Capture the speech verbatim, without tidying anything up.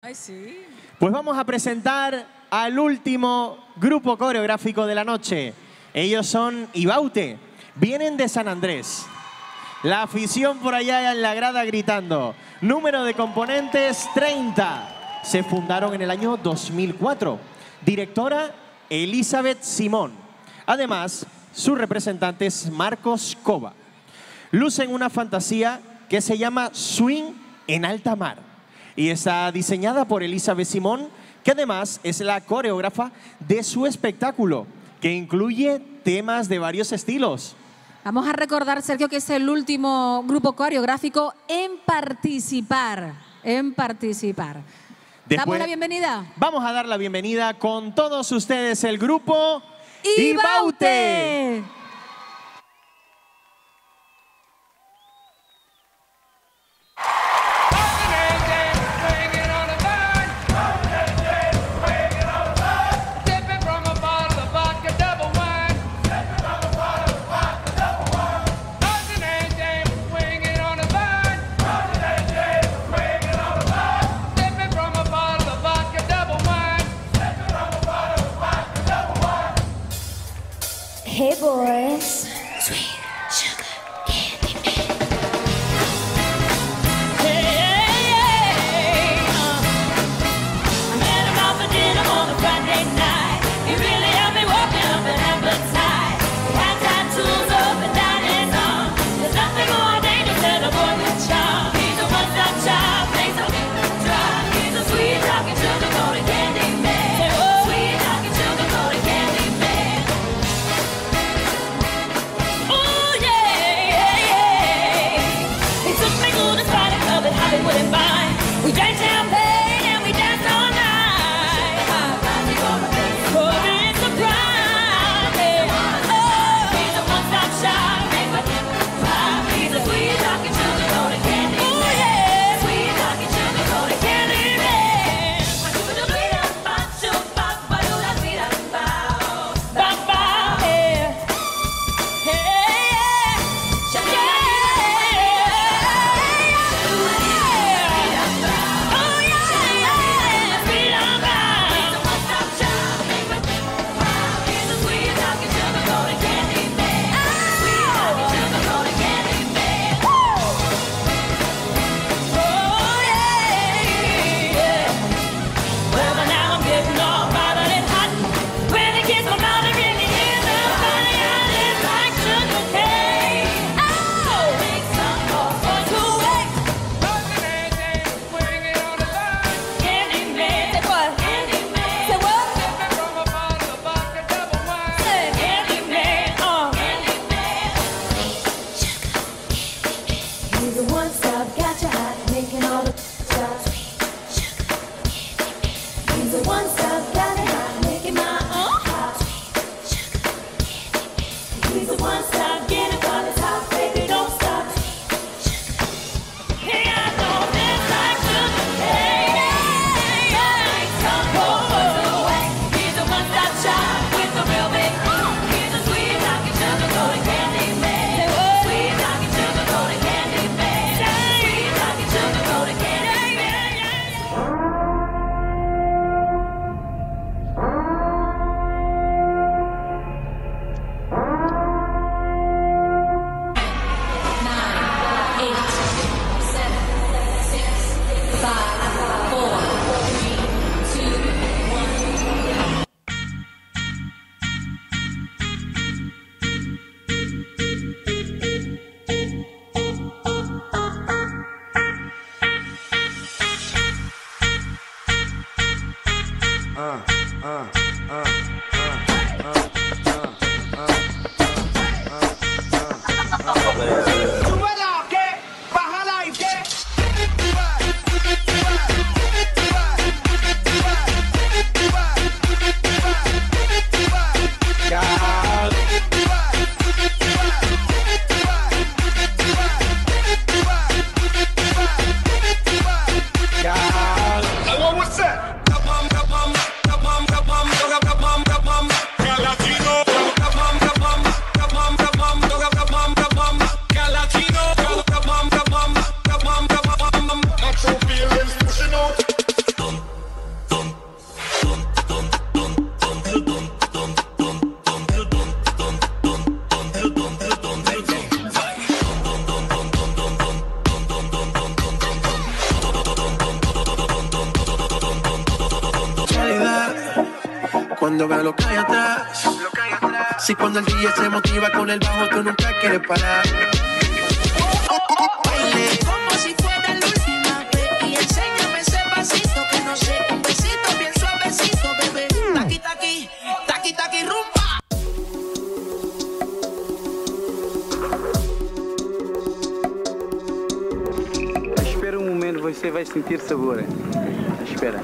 Ay, sí. Pues vamos a presentar al último grupo coreográfico de la noche. Ellos son Ibaute, vienen de San Andrés. La afición por allá en la grada gritando. Número de componentes, treinta. Se fundaron en el año dos mil cuatro. Directora, Elizabeth Simón. Además, su representante es Marcos Cova. Lucen una fantasía que se llama Swing en Alta Mar y está diseñada por Elizabeth Simón, que además es la coreógrafa de su espectáculo, que incluye temas de varios estilos. Vamos a recordar, Sergio, que es el último grupo coreográfico en participar. En participar. Después, ¿Damos la bienvenida? Vamos a dar la bienvenida con todos ustedes, el grupo Ibaute. Ibaute. Hey boys. Sweet sugar candy man. Hey, hey, hey. Uh, I met him out for dinner on a Friday night. He really had me walking up an appetite. He had tattoos up and down his arm. There's nothing more dangerous than a boy with charm. He's a one-stop shop, makes a drop. He's a sweet talking sugar coated candy man. Sweet talking sugar coated candy man. Oh yeah, yeah, yeah. He took me to the spot in club in Hollywood and Vine. We drank champagne and we danced all night. Oh, it's a crime, yeah. Oh, he's a one-stop shop. He's a sweet talking sugar coated candy man. Oh yeah, sweet talking sugar coated candy man. Ba-ba, yeah. He's a one-stop, got you hot, making all the shots. He's a one-stop, got it hot, making my own hot. He's a one-stop, get it while it's hot, baby, don't stop. He got no this like sugar, hey, hey, hey, some boys away. He's a one-stop shop with a real big crew. He's a sweet talking sugar coated candy man. Sweet talking sugar coated candy man. Sweet talking sugar coated candy man. What's that? cuando veo lo que hay atrás. Si cuando el D J se motiva con el bajo, tú nunca quieres parar. Baile como si fuera la última vez y enséñame ese pasito que no sé, un besito bien suavecito, bebé. Taqui, taqui, taqui, taqui, rumba. Espera um momento, você vai sentir sabor. Espera.